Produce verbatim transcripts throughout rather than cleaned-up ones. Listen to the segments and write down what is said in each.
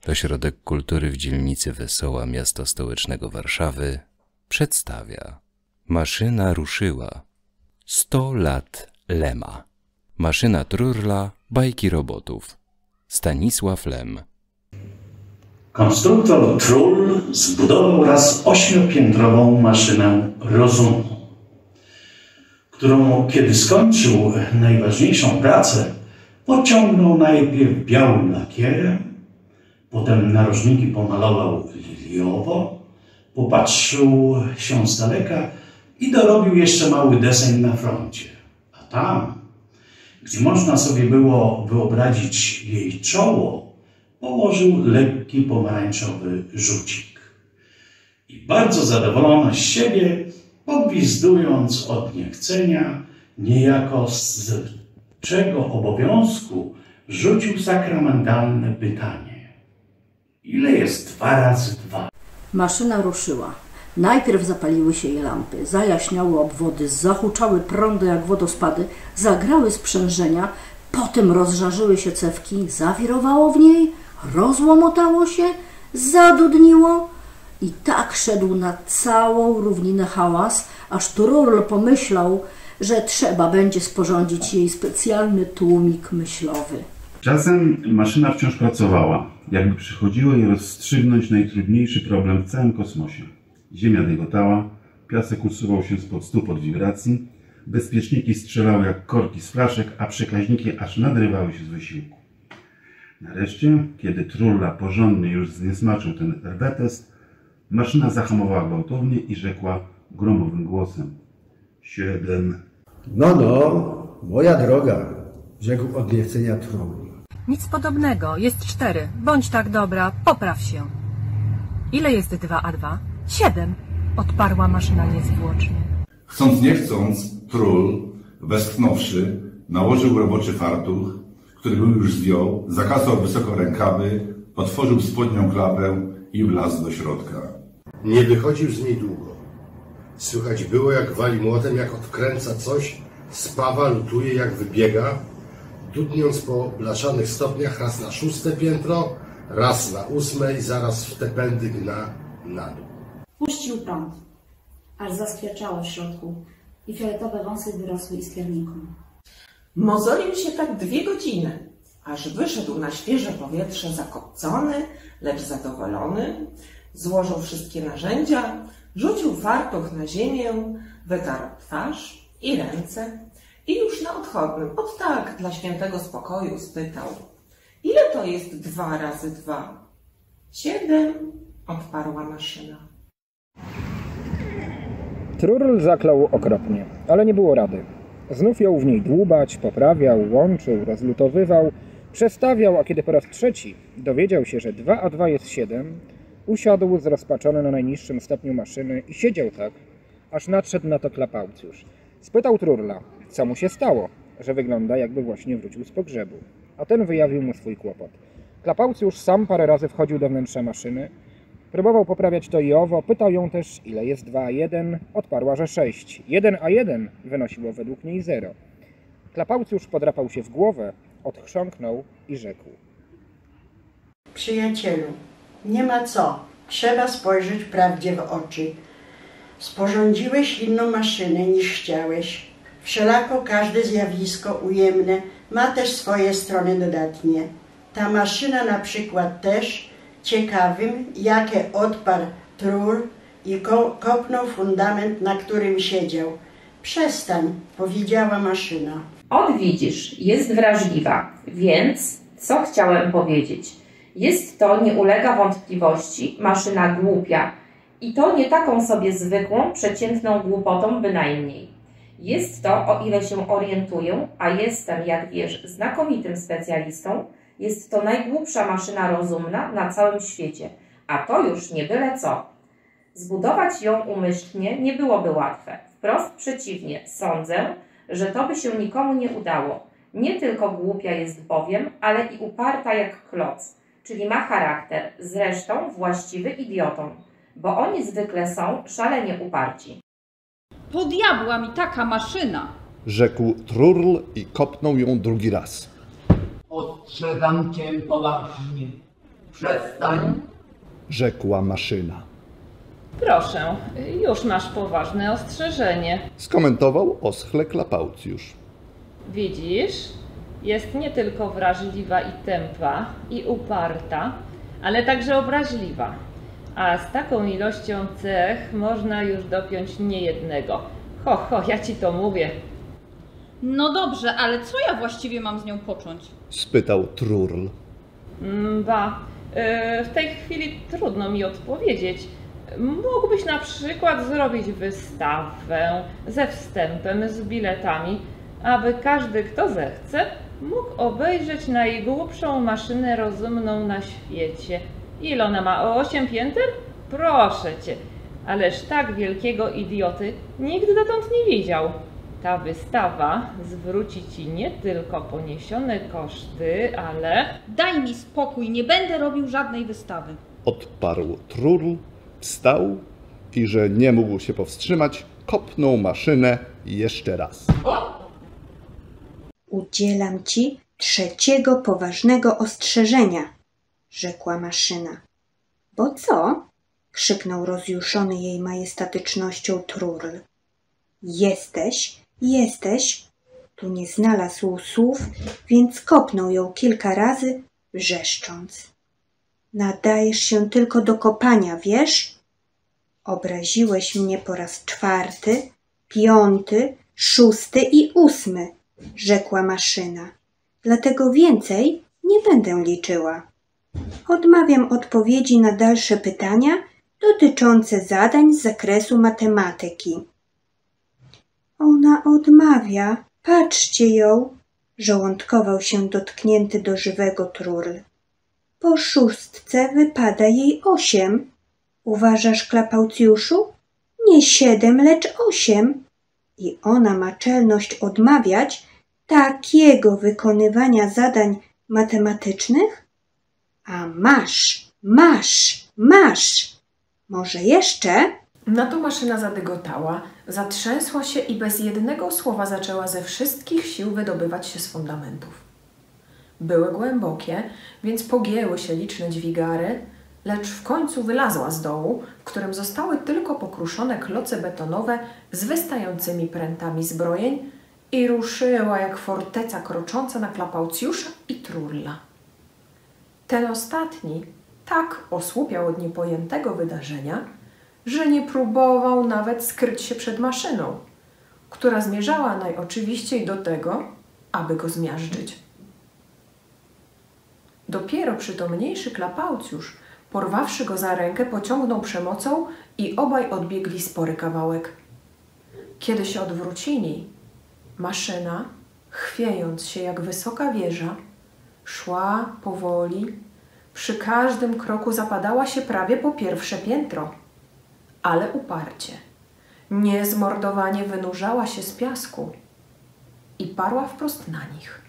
Ośrodek Kultury w dzielnicy Wesoła miasta stołecznego Warszawy przedstawia Maszyna ruszyła. sto lat Lema. Maszyna Trurla, bajki robotów. Stanisław Lem. Konstruktor Trull zbudował raz ośmiopiętrową maszynę rozumu, którą, kiedy skończył najważniejszą pracę, pociągnął najpierw białym lakierem, potem narożniki pomalował liliowo, popatrzył się z daleka i dorobił jeszcze mały deseń na froncie. A tam, gdzie można sobie było wyobrazić jej czoło, położył lekki pomarańczowy rzucik. I bardzo zadowolony z siebie, pogwizdując od niechcenia, niejako z czego obowiązku rzucił sakramentalne pytanie. Ile jest dwa razy dwa? Maszyna ruszyła. Najpierw zapaliły się jej lampy, zajaśniały obwody, zahuczały prądy jak wodospady, zagrały sprzężenia, potem rozżarzyły się cewki, zawirowało w niej, rozłomotało się, zadudniło i tak szedł na całą równinę hałas, aż Trull pomyślał, że trzeba będzie sporządzić jej specjalny tłumik myślowy. Czasem maszyna wciąż pracowała, jakby przychodziło jej rozstrzygnąć najtrudniejszy problem w całym kosmosie. Ziemia dygotała, piasek usuwał się spod stóp od wibracji, bezpieczniki strzelały jak korki z flaszek, a przekaźniki aż nadrywały się z wysiłku. Nareszcie, kiedy Trulla porządnie już zniesmaczył ten R B test, maszyna zahamowała gwałtownie i rzekła gromowym głosem: Siedem. No, no, moja droga, rzekł od niechcenia Trull. Nic podobnego, jest cztery. Bądź tak dobra, popraw się. Ile jest dwa a dwa? Siedem, odparła maszyna niezwłocznie. Chcąc nie chcąc, Trull, westchnąwszy, nałożył roboczy fartuch, który był już zdjął, zakasał wysoko rękawy, otworzył spodnią klapę i wlazł do środka. Nie wychodził z niej długo. Słychać było, jak wali młotem, jak odkręca coś, spawa, lutuje, jak wybiega, dudniąc po blaszanych stopniach raz na szóste piętro, raz na ósme i zaraz w te pędy gna na dół. Puścił prąd, aż zaskwieczało w środku i fioletowe wąsy wyrosły iskiernikom. Mozolił się tak dwie godziny, aż wyszedł na świeże powietrze zakopcony, lecz zadowolony, złożył wszystkie narzędzia, rzucił fartuch na ziemię, wytarł twarz i ręce i już na odchodnym, od tak dla świętego spokoju spytał: ile to jest dwa razy dwa? Siedem, odparła maszyna. Trull zaklął okropnie, ale nie było rady. Znów jął w niej dłubać, poprawiał, łączył, rozlutowywał, przestawiał, a kiedy po raz trzeci dowiedział się, że dwa a dwa jest siedem, usiadł zrozpaczony na najniższym stopniu maszyny i siedział tak, aż nadszedł na to Klapaucjusz. Spytał Trulla, co mu się stało, że wygląda, jakby właśnie wrócił z pogrzebu, a ten wyjawił mu swój kłopot. Klapaucjusz sam parę razy wchodził do wnętrza maszyny, próbował poprawiać to i owo, pytał ją też, ile jest dwa a jeden, odparła, że sześć. jeden a jeden wynosiło według niej zero. Klapaucjusz podrapał się w głowę, odchrząknął i rzekł: Przyjacielu, nie ma co, trzeba spojrzeć prawdzie w oczy. Sporządziłeś inną maszynę niż chciałeś. Wszelako każde zjawisko ujemne ma też swoje strony dodatnie. Ta maszyna na przykład też ciekawym, jakie odparł Trull i ko kopnął fundament, na którym siedział. Przestań, powiedziała maszyna. Ot widzisz, jest wrażliwa, więc co chciałem powiedzieć? Jest to, nie ulega wątpliwości, maszyna głupia i to nie taką sobie zwykłą, przeciętną głupotą bynajmniej. Jest to, o ile się orientuję, a jestem, jak wiesz, znakomitym specjalistą, jest to najgłupsza maszyna rozumna na całym świecie, a to już nie byle co. Zbudować ją umyślnie nie byłoby łatwe. Wprost przeciwnie, sądzę, że to by się nikomu nie udało. Nie tylko głupia jest bowiem, ale i uparta jak kloc, czyli ma charakter, zresztą właściwy idiotom, bo oni zwykle są szalenie uparci. Po diabła mi taka maszyna! Rzekł Trull i kopnął ją drugi raz. Ostrzegam cię poważnie. Przestań, rzekła maszyna. Proszę, już masz poważne ostrzeżenie. Skomentował oschle Klapaucjusz. Widzisz, jest nie tylko wrażliwa i tępa, i uparta, ale także obraźliwa. A z taką ilością cech można już dopiąć niejednego. Ho, ho, ja ci to mówię. No dobrze, ale co ja właściwie mam z nią począć? Spytał Trurl. Ba, yy, w tej chwili trudno mi odpowiedzieć. Mógłbyś na przykład zrobić wystawę ze wstępem, z biletami, aby każdy, kto zechce, mógł obejrzeć najgłupszą maszynę rozumną na świecie. Ile ona ma? O osiem pięter? Proszę cię, ależ tak wielkiego idioty nigdy dotąd nie widział. Ta wystawa zwróci ci nie tylko poniesione koszty, ale... Daj mi spokój, nie będę robił żadnej wystawy. Odparł Trurl, wstał i, że nie mógł się powstrzymać, kopnął maszynę jeszcze raz. Udzielam ci trzeciego poważnego ostrzeżenia, rzekła maszyna. Bo co? Krzyknął rozjuszony jej majestatycznością Trurl. Jesteś, jesteś, tu nie znalazł słów, więc kopnął ją kilka razy, wrzeszcząc. Nadajesz się tylko do kopania, wiesz? Obraziłeś mnie po raz czwarty, piąty, szósty i ósmy, rzekła maszyna. Dlatego więcej nie będę liczyła. Odmawiam odpowiedzi na dalsze pytania dotyczące zadań z zakresu matematyki. Ona odmawia, patrzcie ją, żołądkował się dotknięty do żywego Trurl. Po szóstce wypada jej osiem. Uważasz, Klapaucjuszu? Nie siedem, lecz osiem. I ona ma czelność odmawiać takiego wykonywania zadań matematycznych? A masz, masz, masz. Może jeszcze? Na to maszyna zadygotała, zatrzęsła się i bez jednego słowa zaczęła ze wszystkich sił wydobywać się z fundamentów. Były głębokie, więc pogięły się liczne dźwigary, lecz w końcu wylazła z dołu, w którym zostały tylko pokruszone kloce betonowe z wystającymi prętami zbrojeń i ruszyła jak forteca krocząca na Klapaucjusza i Trurla. Ten ostatni tak osłupiał od niepojętego wydarzenia, że nie próbował nawet skryć się przed maszyną, która zmierzała najoczywiściej do tego, aby go zmiażdżyć. Dopiero przytomniejszy Klapaucjusz, porwawszy go za rękę, pociągnął przemocą i obaj odbiegli spory kawałek. Kiedy się odwrócili, maszyna, chwiejąc się jak wysoka wieża, szła powoli, przy każdym kroku zapadała się prawie po pierwsze piętro, ale uparcie, niezmordowanie wynurzała się z piasku i parła wprost na nich.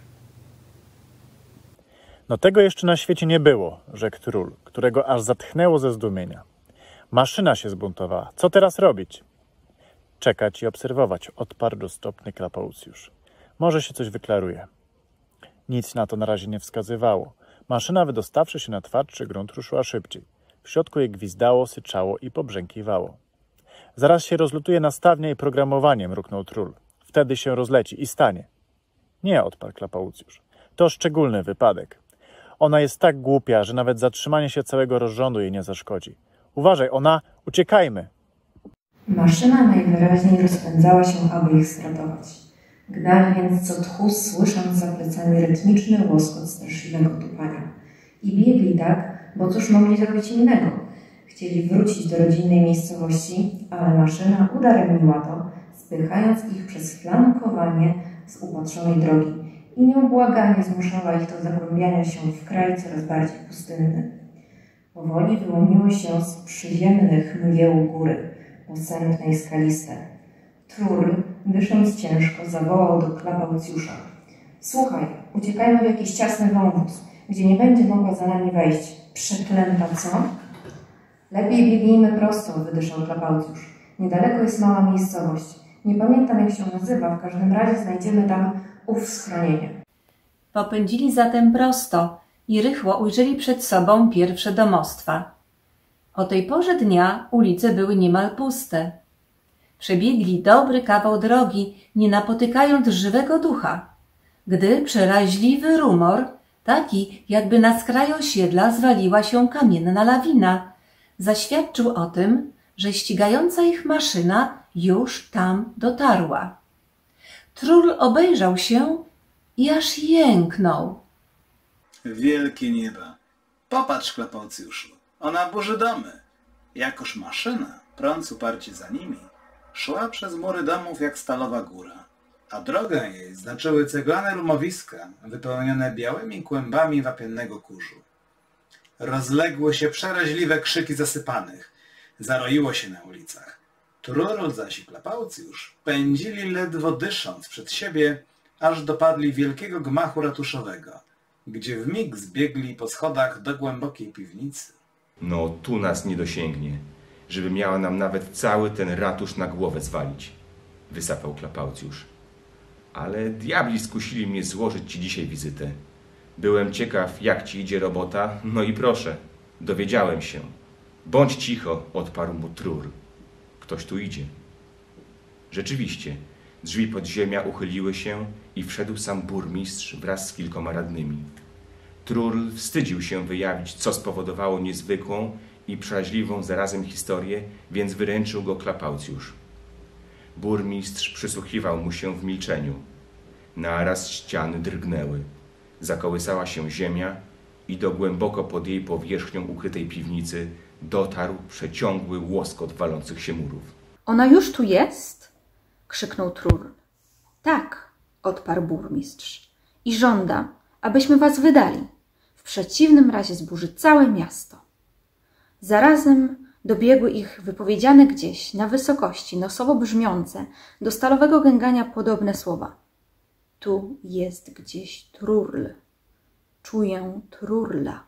No tego jeszcze na świecie nie było, rzekł Trul, którego aż zatchnęło ze zdumienia. Maszyna się zbuntowała. Co teraz robić? Czekać i obserwować, odparł roztropny Klapaucjusz. Może się coś wyklaruje. Nic na to na razie nie wskazywało. Maszyna, wydostawszy się na twardszy grunt, ruszyła szybciej. W środku jej gwizdało, syczało i pobrzękiwało. Zaraz się rozlutuje nastawnia i programowanie, mruknął Trul. Wtedy się rozleci i stanie. Nie, odparł Klapaucjusz. To szczególny wypadek. Ona jest tak głupia, że nawet zatrzymanie się całego rozrządu jej nie zaszkodzi. Uważaj, ona... Uciekajmy! Maszyna najwyraźniej rozpędzała się, aby ich stratować. Gnali więc co tchu, słysząc za plecami rytmiczny łoskot straszliwego tupania. I biegli tak, bo cóż mogli zrobić innego? Chcieli wrócić do rodzinnej miejscowości, ale maszyna udaremniła to, spychając ich przez flankowanie z upatrzonej drogi i nieubłaganie zmuszała ich do zagłębiania się w kraj coraz bardziej pustynny. Powoli wyłoniły się z przyziemnych mgieł góry, posępne i skaliste. Trul, dysząc ciężko, zawołał do Klapaucjusza. Słuchaj, uciekajmy w jakiś ciasny wąwóz, gdzie nie będzie mogła za nami wejść. Przeklęta, co? Lepiej biegnijmy prosto, wydyszał Klapaucjusz. Niedaleko jest mała miejscowość. Nie pamiętam, jak się nazywa, w każdym razie znajdziemy tam ów schronienie. Popędzili zatem prosto i rychło ujrzeli przed sobą pierwsze domostwa. O tej porze dnia ulice były niemal puste. Przebiegli dobry kawał drogi, nie napotykając żywego ducha, gdy przeraźliwy rumor, taki jakby na skraju osiedla zwaliła się kamienna lawina, zaświadczył o tym, że ścigająca ich maszyna już tam dotarła. Trul obejrzał się i aż jęknął. Wielkie nieba! Popatrz, Klapaucjuszu, ona burzy domy. Jakoż maszyna, prąc uparcie za nimi, szła przez mury domów jak stalowa góra, a drogę jej znaczyły ceglane rumowiska wypełnione białymi kłębami wapiennego kurzu. Rozległy się przeraźliwe krzyki zasypanych, zaroiło się na ulicach. Trul zaś i Klapaucjusz pędzili ledwo dysząc przed siebie, aż dopadli wielkiego gmachu ratuszowego, gdzie wmig zbiegli po schodach do głębokiej piwnicy. No tu nas nie dosięgnie, żeby miała nam nawet cały ten ratusz na głowę zwalić, wysapał Klapaucjusz. Ale diabli skusili mnie złożyć ci dzisiaj wizytę. Byłem ciekaw, jak ci idzie robota, no i proszę, dowiedziałem się. Bądź cicho, odparł mu Trul. Ktoś tu idzie. Rzeczywiście, drzwi podziemia uchyliły się i wszedł sam burmistrz wraz z kilkoma radnymi. Trul wstydził się wyjawić, co spowodowało niezwykłą i przeraźliwą zarazem historię, więc wyręczył go Klapaucjusz. Burmistrz przysłuchiwał mu się w milczeniu. Naraz ściany drgnęły. Zakołysała się ziemia i do głęboko pod jej powierzchnią ukrytej piwnicy dotarł przeciągły łoskot walących się murów. Ona już tu jest? Krzyknął Trul. Tak, odparł burmistrz. I żąda, abyśmy was wydali. W przeciwnym razie zburzy całe miasto. Zarazem dobiegły ich wypowiedziane gdzieś na wysokości, nosowo brzmiące, do stalowego gęgania podobne słowa. Tu jest gdzieś Trul. Czuję Trurla.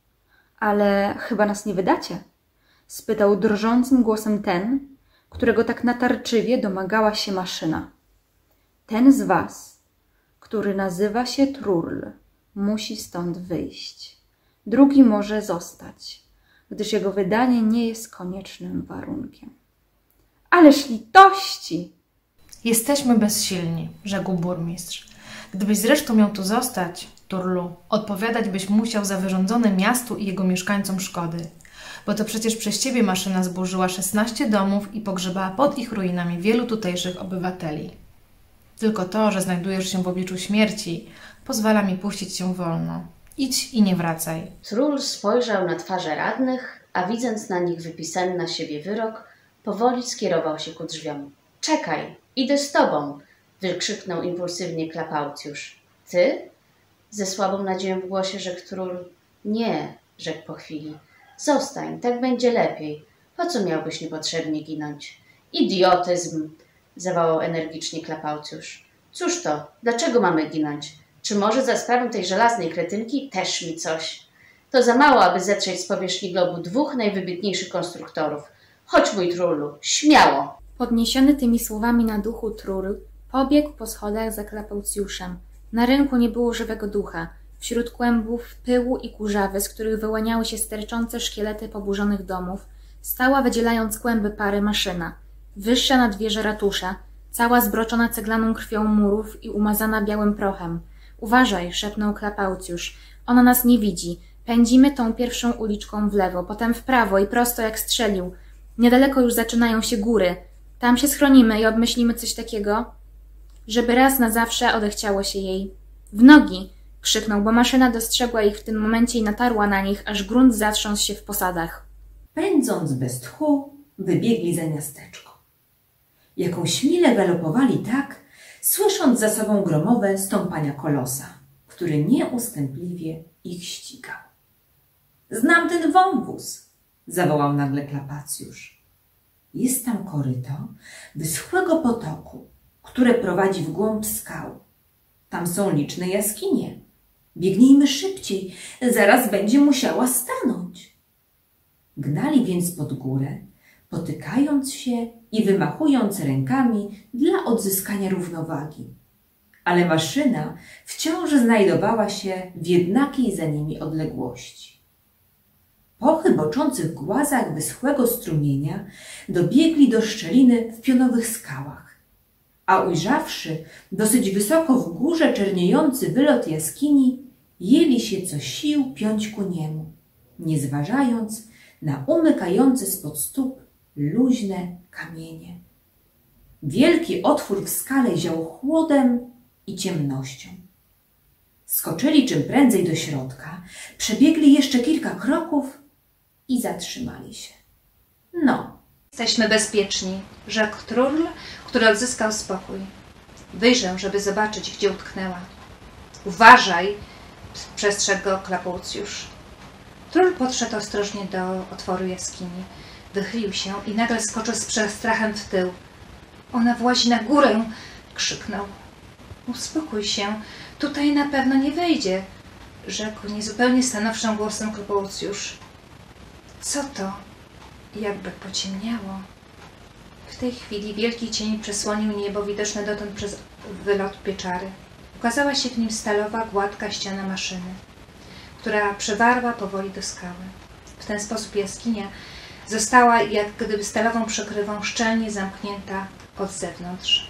Ale chyba nas nie wydacie? Spytał drżącym głosem ten, którego tak natarczywie domagała się maszyna. Ten z was, który nazywa się Trul, musi stąd wyjść. Drugi może zostać, gdyż jego wydanie nie jest koniecznym warunkiem. Ależ litości! Jesteśmy bezsilni, rzekł burmistrz. Gdybyś zresztą miał tu zostać, Trulu, odpowiadać byś musiał za wyrządzone miastu i jego mieszkańcom szkody. Bo to przecież przez ciebie maszyna zburzyła szesnaście domów i pogrzebała pod ich ruinami wielu tutejszych obywateli. Tylko to, że znajdujesz się w obliczu śmierci, pozwala mi puścić cię wolno. Idź i nie wracaj. Trul spojrzał na twarze radnych, a widząc na nich wypisany na siebie wyrok, powoli skierował się ku drzwiom. Czekaj, idę z tobą! Wykrzyknął impulsywnie Klapaucjusz. Ty? Ze słabą nadzieją w głosie rzekł Trul. Nie, rzekł po chwili. Zostań, tak będzie lepiej. Po co miałbyś niepotrzebnie ginąć? Idiotyzm! Zawołał energicznie Klapaucjusz. Cóż to? Dlaczego mamy ginąć? Czy może za sprawą tej żelaznej kretynki też mi coś? To za mało, aby zetrzeć z powierzchni globu dwóch najwybitniejszych konstruktorów. Chodź, mój Trullu, śmiało! Podniesiony tymi słowami na duchu Trul pobiegł po schodach za Klapaucjuszem. Na rynku nie było żywego ducha. Wśród kłębów pyłu i kurzawy, z których wyłaniały się sterczące szkielety poburzonych domów, stała, wydzielając kłęby pary, maszyna. Wyższa nad wieżę ratusza, cała zbroczona ceglaną krwią murów i umazana białym prochem. Uważaj, szepnął Klapaucjusz. Ona nas nie widzi. Pędzimy tą pierwszą uliczką w lewo, potem w prawo i prosto jak strzelił. Niedaleko już zaczynają się góry. Tam się schronimy i obmyślimy coś takiego, żeby raz na zawsze odechciało się jej. W nogi! Krzyknął, bo maszyna dostrzegła ich w tym momencie i natarła na nich, aż grunt zatrząsł się w posadach. Pędząc bez tchu, wybiegli za miasteczko. Jakąś milę galopowali tak, słysząc za sobą gromowe stąpania kolosa, który nieustępliwie ich ścigał. Znam ten wąwóz, zawołał nagle Klapaucjusz. Jest tam koryto wyschłego potoku, które prowadzi w głąb skał. Tam są liczne jaskinie. Biegnijmy szybciej, zaraz będzie musiała stanąć. Gnali więc pod górę, potykając się i wymachując rękami dla odzyskania równowagi. ale maszyna wciąż znajdowała się w jednakiej za nimi odległości. Po chyboczących głazach wyschłego strumienia dobiegli do szczeliny w pionowych skałach, a ujrzawszy dosyć wysoko w górze czerniejący wylot jaskini, jęli się co sił piąć ku niemu, nie zważając na umykające spod stóp luźne kamienie. Wielki otwór w skale ział chłodem i ciemnością. Skoczyli czym prędzej do środka, przebiegli jeszcze kilka kroków i zatrzymali się. No. Jesteśmy bezpieczni, rzekł Trurl, który odzyskał spokój. Wyjrzę, żeby zobaczyć, gdzie utknęła. Uważaj, przestrzegł go Klapaucjusz. Trurl podszedł ostrożnie do otworu jaskini. Wychylił się i nagle skoczył z przestrachem w tył. Ona włazi na górę! Krzyknął. Uspokój się, tutaj na pewno nie wejdzie, rzekł niezupełnie stanowczym głosem Klapaucjusz. Co to? Jakby pociemniało. W tej chwili wielki cień przesłonił niebo widoczne dotąd przez wylot pieczary. Ukazała się w nim stalowa, gładka ściana maszyny, która przewarła powoli do skały. W ten sposób jaskinia została jak gdyby stalową przekrywą szczelnie zamknięta od zewnątrz.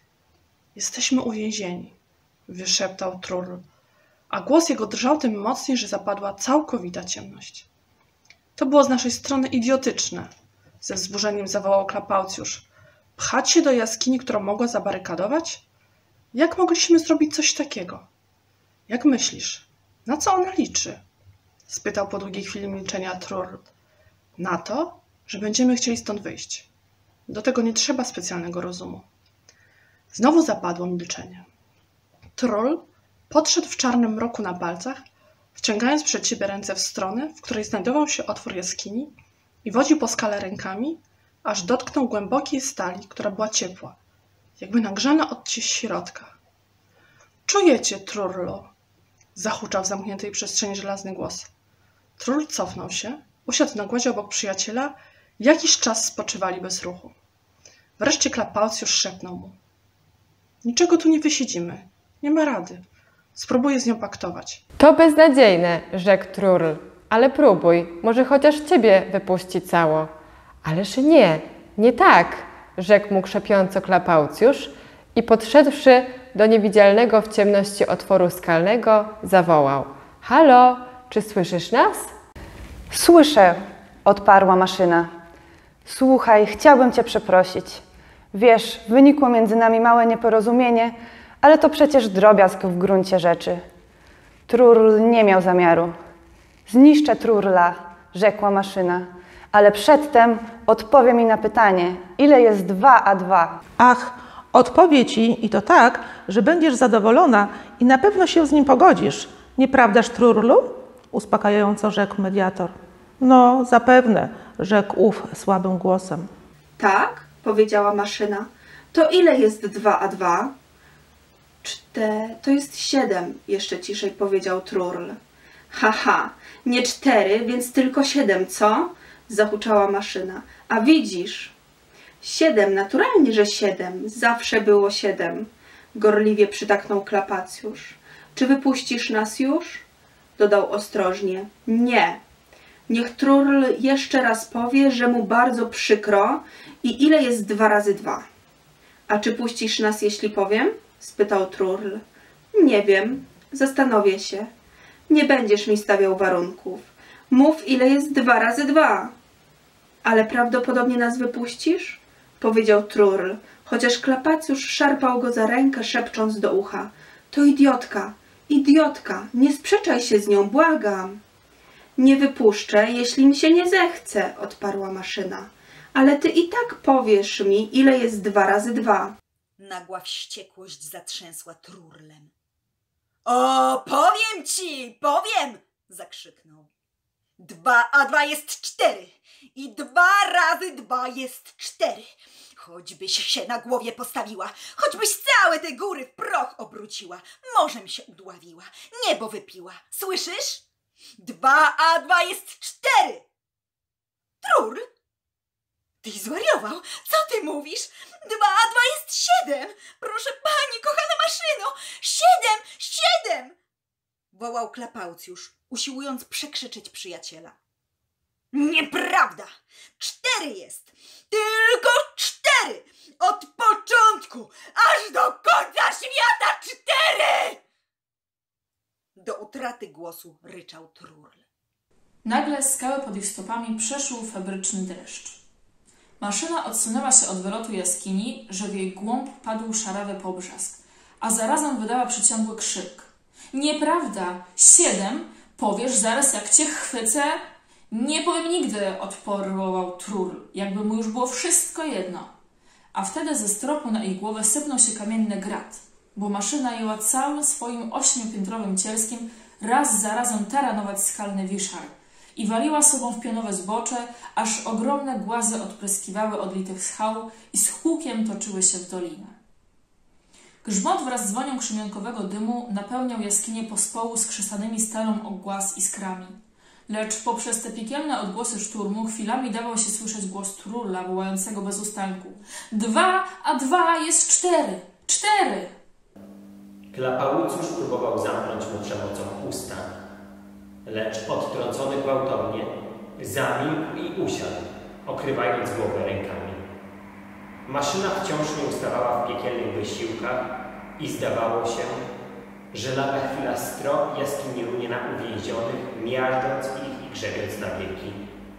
Jesteśmy uwięzieni, wyszeptał Trurl, a głos jego drżał tym mocniej, że zapadła całkowita ciemność. To było z naszej strony idiotyczne, ze wzburzeniem zawołał Klapaucjusz. Pchać się do jaskini, którą mogła zabarykadować? Jak mogliśmy zrobić coś takiego? Jak myślisz, na co ona liczy? Spytał po długiej chwili milczenia Trurl. Na to, że będziemy chcieli stąd wyjść. Do tego nie trzeba specjalnego rozumu. Znowu zapadło milczenie. Troll podszedł w czarnym mroku na palcach, wciągając przed siebie ręce w stronę, w której znajdował się otwór jaskini i wodził po skale rękami, aż dotknął głębokiej stali, która była ciepła, jakby nagrzana od środka. Czujecie, Trurlo? Zahuczał w zamkniętej przestrzeni żelazny głos. Trurl cofnął się, usiadł na głazie obok przyjaciela i jakiś czas spoczywali bez ruchu. Wreszcie Klapaucjusz szepnął mu. Niczego tu nie wysiedzimy. Nie ma rady. Spróbuję z nią paktować. To beznadziejne, rzekł Trurl. Ale próbuj, może chociaż ciebie wypuści cało. Ależ nie, nie tak, rzekł mu krzepiąco Klapaucjusz i podszedłszy do niewidzialnego w ciemności otworu skalnego, zawołał. Halo, czy słyszysz nas? Słyszę, odparła maszyna. Słuchaj, chciałbym cię przeprosić. Wiesz, wynikło między nami małe nieporozumienie, ale to przecież drobiazg w gruncie rzeczy. Trurl nie miał zamiaru. Zniszczę Trurla, rzekła maszyna, ale przedtem odpowie mi na pytanie, ile jest dwa a dwa? Ach, odpowie ci i to tak, że będziesz zadowolona i na pewno się z nim pogodzisz. Nieprawdaż, Trurlu? Uspokajająco rzekł mediator. No, zapewne, rzekł ów słabym głosem. Tak, powiedziała maszyna. To ile jest dwa a dwa? Czte... To jest siedem, jeszcze ciszej powiedział Trurl. Haha, nie cztery, więc tylko siedem, co? Zahuczała maszyna. A widzisz? Siedem, naturalnie, że siedem. Zawsze było siedem. Gorliwie przytaknął Klapaucjusz. Czy wypuścisz nas już? Dodał ostrożnie. Nie. Niech Trurl jeszcze raz powie, że mu bardzo przykro i ile jest dwa razy dwa. A czy puścisz nas, jeśli powiem? Spytał Trurl. Nie wiem. Zastanowię się. Nie będziesz mi stawiał warunków. Mów, ile jest dwa razy dwa. Ale prawdopodobnie nas wypuścisz? Powiedział Trurl, chociaż Klapaucjusz szarpał go za rękę, szepcząc do ucha. To idiotka, idiotka, nie sprzeczaj się z nią, błagam. Nie wypuszczę, jeśli mi się nie zechce, odparła maszyna. Ale ty i tak powiesz mi, ile jest dwa razy dwa. Nagła wściekłość zatrzęsła Trurlem. O, powiem ci, powiem! Zakrzyknął. Dwa a dwa jest cztery i dwa razy dwa jest cztery. Choćbyś się na głowie postawiła, choćbyś całe te góry w proch obróciła, morzem się udławiła, niebo wypiła. Słyszysz? Dwa a dwa jest cztery. Trurl? Tyś zwariował? Co ty mówisz? Dwa a dwa jest siedem! Proszę pani, kochana maszyno! Siedem! Siedem! Wołał Klapaucjusz, usiłując przekrzyczeć przyjaciela. Nieprawda! Cztery jest! Tylko cztery! Od początku aż do końca świata cztery! Do utraty głosu ryczał Trurl. Nagle skały pod ich stopami przeszył febryczny deszcz. Maszyna odsunęła się od wylotu jaskini, że w jej głąb padł szarawy pobrzask, a zarazem wydała przeciągły krzyk. Nieprawda! Siedem! Powiesz zaraz, jak cię chwycę? Nie powiem nigdy, odparł Trurl, jakby mu już było wszystko jedno. A wtedy ze stropu na ich głowę sypnął się kamienny grat, bo maszyna jęła całym swoim ośmiopiętrowym cielskiem raz za razem taranować skalny wiszar i waliła sobą w pionowe zbocze, aż ogromne głazy odpryskiwały odlitych schał i z hukiem toczyły się w dolinę. Grzmot wraz z wonią krzemionkowego dymu napełniał jaskinię pospołu skrzesanymi stalą o głaz iskrami. Lecz poprzez te piekielne odgłosy szturmu chwilami dawał się słyszeć głos Trulla wołającego bez ustanku. Dwa, a dwa jest cztery! Cztery! Klapaucjusz próbował zamknąć mu przemocą usta, lecz odtrącony gwałtownie zamilkł i usiadł, okrywając głowę rękami. Maszyna wciąż nie ustawała w piekielnych wysiłkach i zdawało się, że lada chwila strop jaskini runie na uwięzionych, miażdżąc ich i grzebiąc na wieki.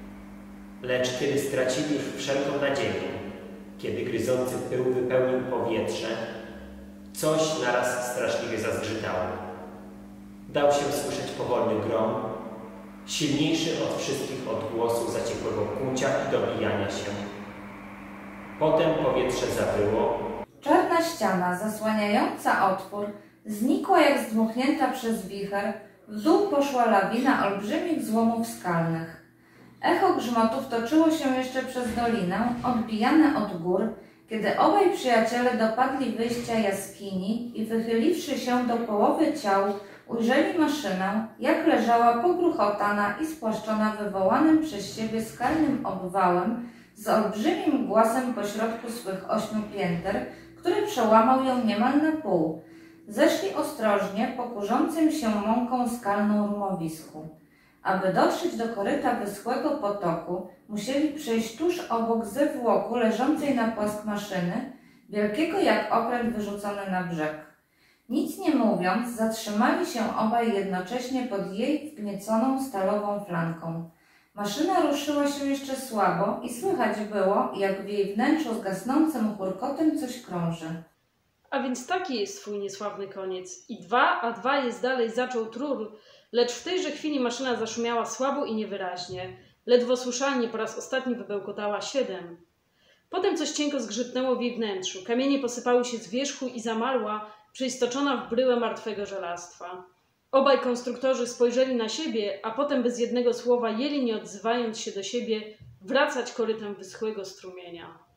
Lecz kiedy stracili już wszelką nadzieję, kiedy gryzący pył wypełnił powietrze, coś naraz straszliwie zazgrzytało. Dał się słyszeć powolny grom, silniejszy od wszystkich odgłosów zaciekłego kłucia i dobijania się. Potem powietrze zawyło. Czarna ściana zasłaniająca otwór znikła jak zdmuchnięta przez wicher. W dół poszła lawina olbrzymich złomów skalnych. Echo grzmotów toczyło się jeszcze przez dolinę, odbijane od gór, kiedy obaj przyjaciele dopadli wyjścia jaskini i wychyliwszy się do połowy ciał, ujrzeli maszynę, jak leżała pogruchotana i spłaszczona wywołanym przez siebie skalnym obwałem z olbrzymim głazem pośrodku swych ośmiu pięter, który przełamał ją niemal na pół. Zeszli ostrożnie po kurzącym się mąką skalną rumowisku. Aby dotrzeć do koryta wyschłego potoku, musieli przejść tuż obok zewłoku leżącej na płask maszyny, wielkiego jak okręt wyrzucony na brzeg. Nic nie mówiąc, zatrzymali się obaj jednocześnie pod jej wgnieconą stalową flanką. Maszyna ruszyła się jeszcze słabo i słychać było, jak w jej wnętrzu z gasnącym churkotem coś krąży. A więc taki jest twój niesławny koniec. I dwa, a dwa jest dalej, zaczął Trurl, lecz w tejże chwili maszyna zaszumiała słabo i niewyraźnie. Ledwo słyszalnie po raz ostatni wybełkotała siedem. Potem coś cienko zgrzytnęło w jej wnętrzu. Kamienie posypały się z wierzchu i zamarła, przeistoczona w bryłę martwego żelastwa. Obaj konstruktorzy spojrzeli na siebie, a potem bez jednego słowa jęli, nie odzywając się do siebie, wracać korytem wyschłego strumienia.